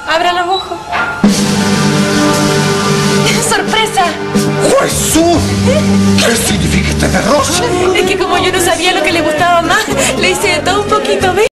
Abra los ojos. ¡Sorpresa! ¡Jesús! ¿Qué significa este derroche? Es que como yo no sabía lo que le gustaba más, le hice de todo un poquito, ¿ves?